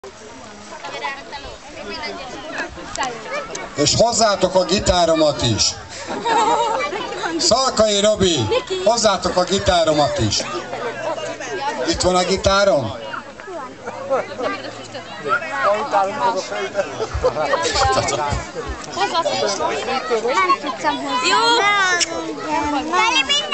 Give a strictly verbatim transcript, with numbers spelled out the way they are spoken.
És hozzátok a gitáromat is. Szalkai Robi, hozzátok a gitáromat is. Itt van a gitárom? Nem tudtam hozzá. Jó!